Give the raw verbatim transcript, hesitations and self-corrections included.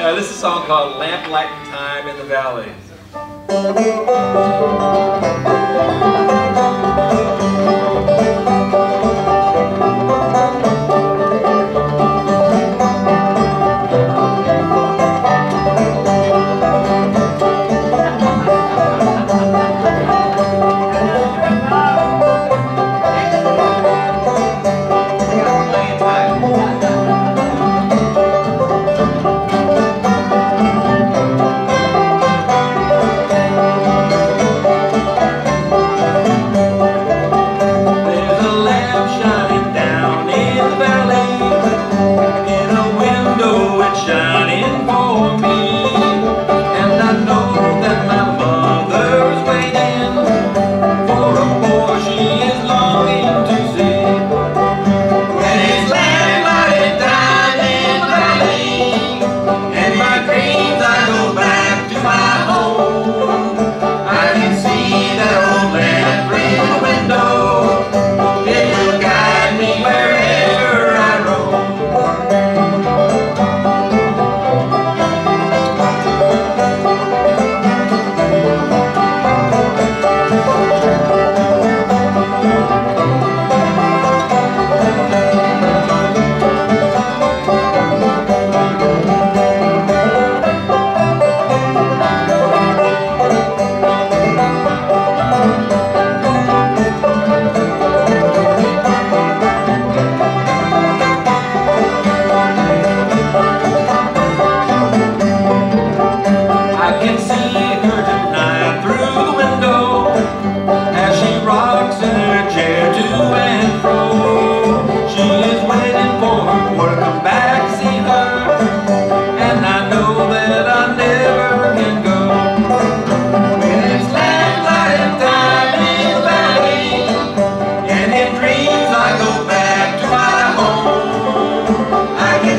Uh, this is a song called Lamplighting Time in the Valley. Shining for me, and I know that my mother's waiting for a boy she is longing to see. When it's lamplighting time in the valley, and my dreams I go back to my home, I can see that old lamp through the window. It will guide me wherever I roam. I